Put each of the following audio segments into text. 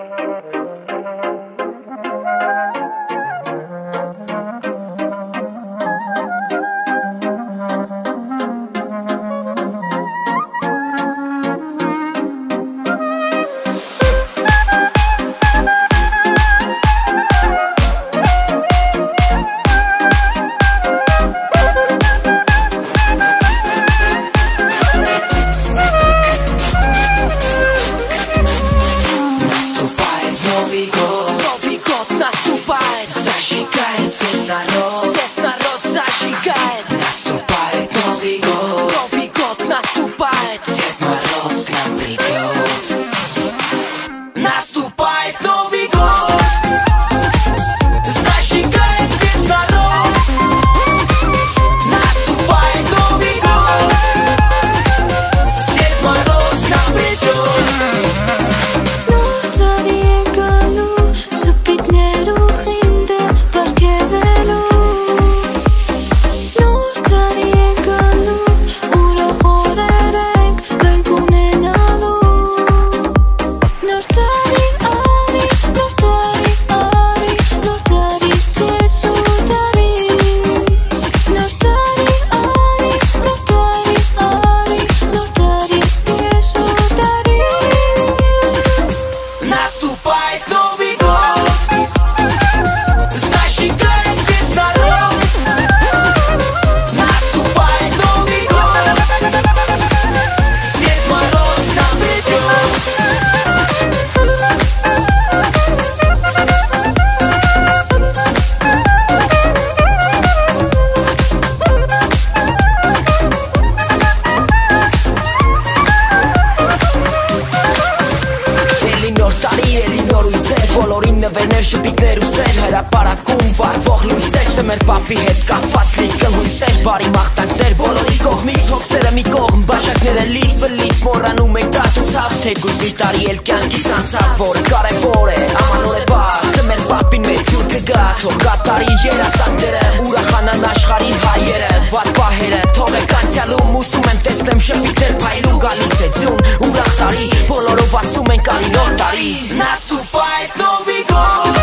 նվերներ շպիկներ ու սեր հրապարակում վարվող լույսեր Չէ մեր պապի հետ կապված լիքը հույսեր Բարի մաղթանքներ բոլորի կողմից Հոգսերը մի կողմ բաժակները լից բլից Մոռանում ենք դա ցուցավ Թեկուզ մի տարի էլ կյանքից անցավ Որը կարևոր է ամանոր է բարձ Մեր պապին մեզ հյուր կգա Թող կատարի երասանքները Ուրախանան աշխարհի հայերը Վատ պահերը թողեք անցյալում Ուսում եմ տեսնեմ շպիկներ փայլում Գալիս է ձյուն ուրախ տարի Բոլորով ասում ենք արի նոր տարի Наступает Новый год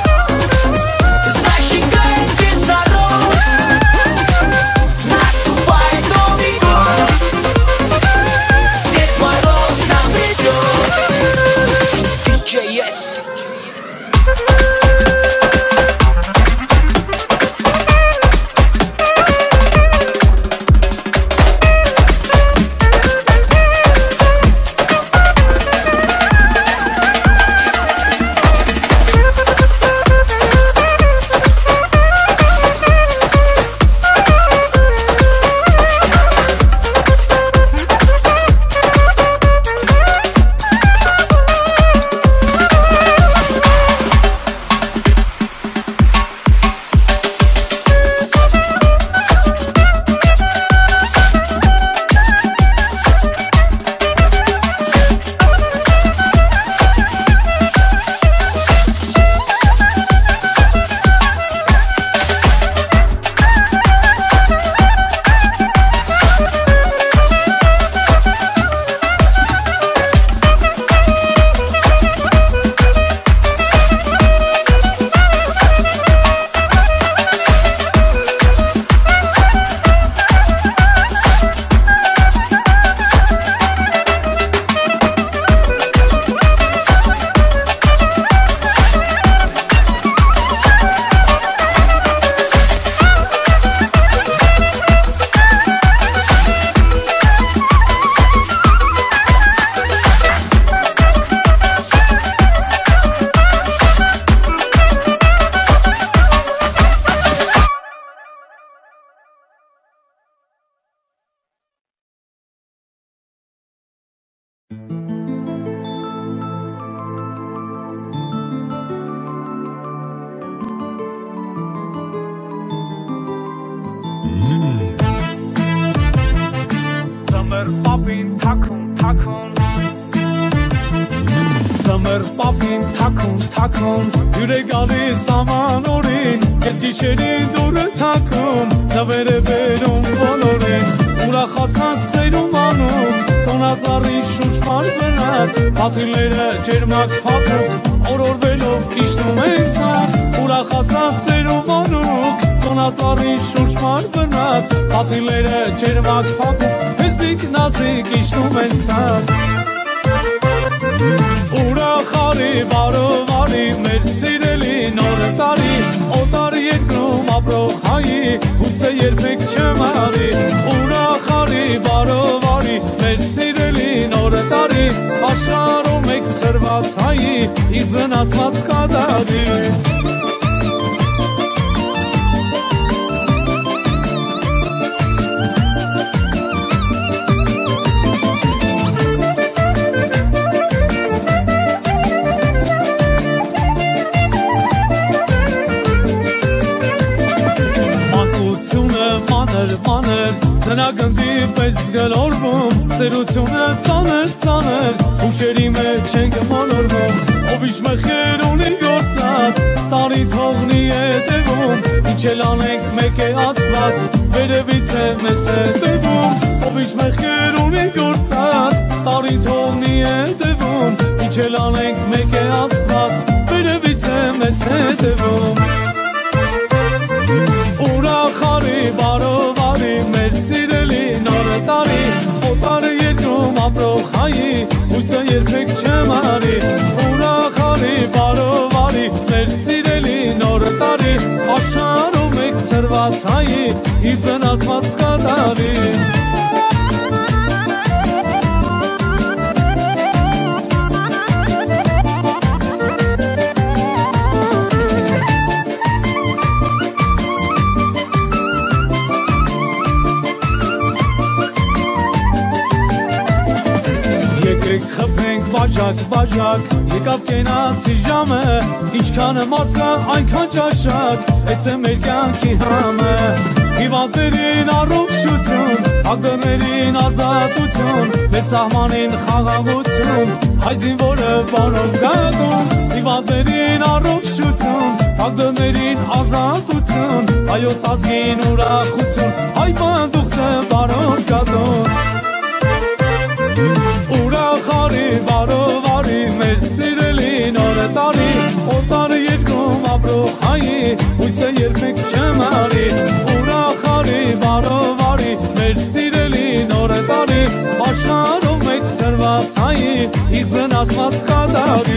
Зажигает весь народ Наступает Новый год Дед Мороз нам придет DJ Yes Պատրիլները ջերմակ փակում օրորվելով իջնում են ցած ուրախացած ծերում անուկ տոնածառի շուրջ մարմնած պատիլները ջերմակ փակում հեզիկ նազիկ իջնում են ցած ուրախարի բարովարի մեր սիրելի նոր տարի օտար երկրում ապրող հայի հույսը երբեք չմարի ուրախարի բարովարի մեր սիրելի նոր տարի աշխարհում եք ծրված հայի իր զնացված կատարի Ծնագնդի պես գլորվում ծերությունը ծանր հուշերի մեջ ենք մանորվում ով ինչ մեղեր ունի գործած տարի թողնի հետևում ինչ էլ անենք մեկ է Աստված վերևից է մեզ հետևում ով ինչ մեղեր ունի գործած տարի թողնի հետևում ինչ էլ անենք մեկ է Աստված վերևից է մեզ հետևում ուրախարի բարովարի մեր սիրելի նոր տարի օտար երկրում ապրող հայի հույսը երբեք չմարի ուրախարի բարովարի մեր սիրելի նոր տարի աշխարհում եք ծրված հայի իր ծնացված կատարի բաժակ եկավ կենացի ժամը ինչքան մարդ կա այնքան ճաշակ այս է մեր կյանքի համը հիվանդներին առողջություն ակտորներին ազատություն մեր սահմանին խաղաղություն հայ զինվորը բանով գատում հիվանդներին առողջություն ակտորներին ազատություն հայոց ազգին ուրախություն հայ բանդուխտը բանով գատում ուրախարի բարովարի մեր սիրելի նոր տարի օտար երկրում ապրող հայի հույսը երբեք չմարի ուրախարի բարովարի մեր սիրելի նոր տարի աշխարհում եք ծրված հայի իր զնացված կատարի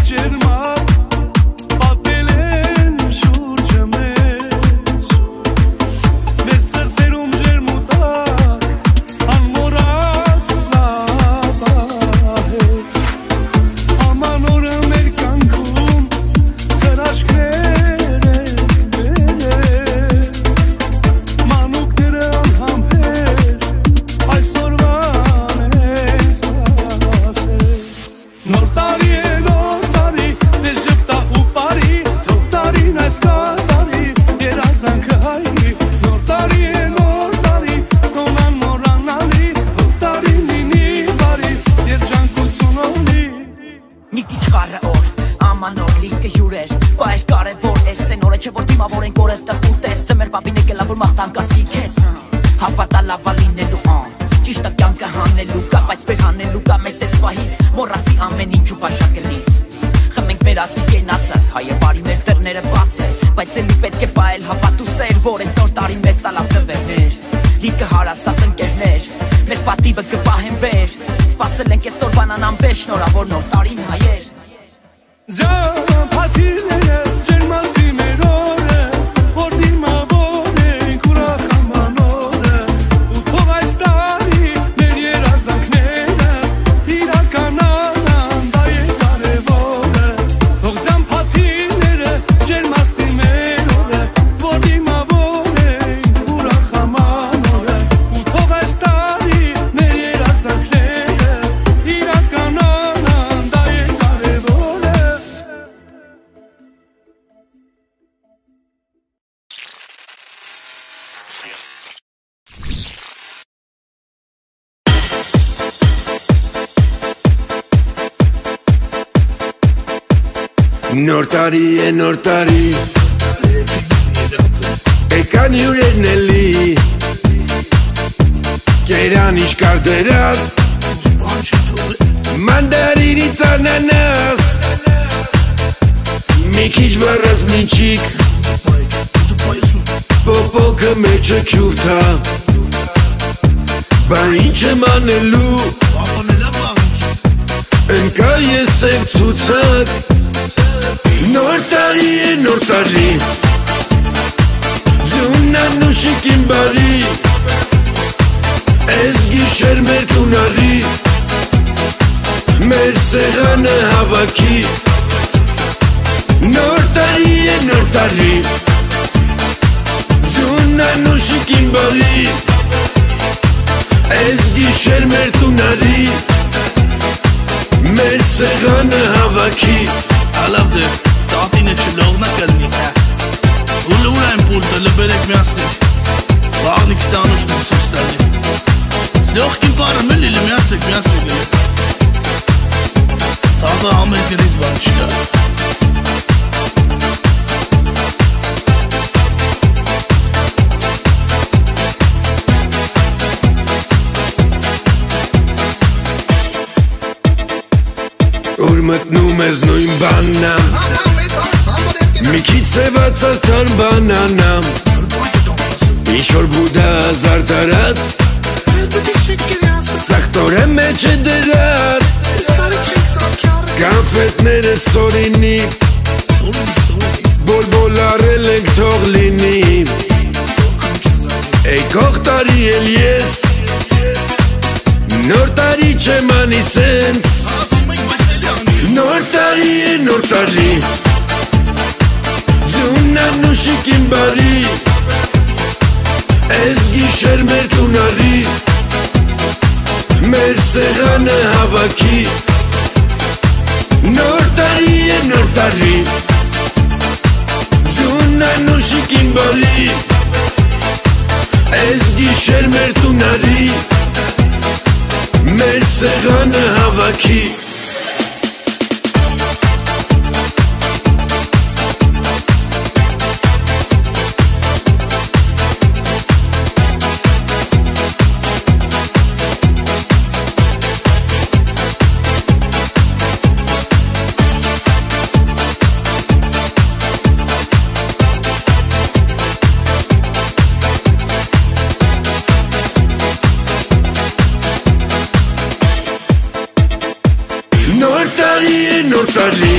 ջերմակ պատմել են շուրջը մեզ մեր սրտերում ջերմուտակ անմոռաց լավահեր ամանորը մեր կյանքում հրաշքներ են բերել մանուկները անհամբեր այսօրվան են սպասել նոր տարի է նոր տարի դες ժպտա ու բարի թող տարին այս կատարի երազանքը հայրի նոր տարի է նոր տարի տոնան մորանալի թող տարին լինի բարի երջանկություն ունի Մի քիչ խառը օր, ամանոր լիքը հյուրեր Բայց կարևոր ես են օրը չէ որ դիմավոր ենք օրը տխուր տես Ձմեր պապին եկել որ մաղթան կասի քեզ Հավատա լավա լինելու Ճիշտը կյանքը հանելու կա, բայց վեր հանելու կա մեզ ես պահից Մոռացի ամեն ինչ ու բաշակելից Խմենք մեր ասնի կենացը, հայը բարի մեր դռները բաց է Բայց էլի պետք է պահել հավատ ու սեր, որ ես նոր տարի մեզ տա լավ նվերներ Լիքը հարասատ ընկերներ, մեր պատիվը կպահեն վեր Սպասել ենք այսօրվան անամբեր, շնորհավոր նոր տարին հայեր Ջանփաթիները ջերմաստի մեր օրը որ դիմավոր ենք ուրախ ամանորը ու թող այս տարի մեր երազանքները իրականանան դա է կարևորը թող ջանփաթիները ջերմաստի մեր օրը որ դիմավոր ենք ուրախ ամանորը ու թող այս տարի մեր երազանքները իրականանան դա է կարևորը Նոր տարի է նոր տարի Եկան հյուրերն էլի Կերանիշ կար դրած Մանդարինից անանաս Մի քիչ վառած մինչիկ Պոպոկը մեջը քյուրթա Բա ինչ եմ անելու Ընկա ես եմ ցուցակ Նոր տարի է նոր տարի Ձունան ու շիկին բարի Ես գիշեր մեր տունարի Մեր սեղանը հավաքի Նոր տարի է նոր տարի Ձունան ու շիկին բարի Ես գիշեր մեր տունարի Մեր սեղանը հավաքի Ալավ դե Տատինը չլողնա կլնի ու լուր այն պուլտը լբերեք միասնիկ վաղնիք տանուշն եմ սուս տալի սլողքին պարը մլիլը միասեք գլի տազա համեր գրիզ բան չկա Ուր մտնում ես նույն բաննամ Մի քիչ սևացած թան բանանամ Ինչ-որ բուդա զարդարած Սախտորը մեջ է դրած Կանֆետները սորինի Բոլբոլ առել ենք թող լինի Եկող տարի էլ ես Նոր տարի չեմ անի սենց Նոր տարի է նոր տարի Ձունան ու շիկին բարի Ես գիշեր մեր տունարի Մեր սեղանը հավաքի Նոր տարի է նոր տարի Ձունան ու շիկին բարի Ես գիշեր մեր տունարի Մեր սեղանը հավաքի Նոր տարի է նոր տարի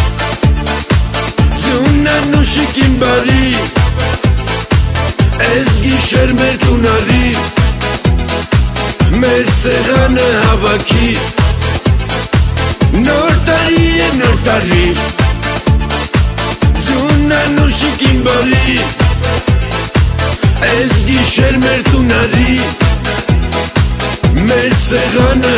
Ձունան ու շիկին բարի Ես գիշեր մեր տունարի Մեր սեղանը հավաքի Նոր տարի է նոր տարի Ձունան ու շիկին բարի Ես գիշեր մեր տունարի Մեր սեղանը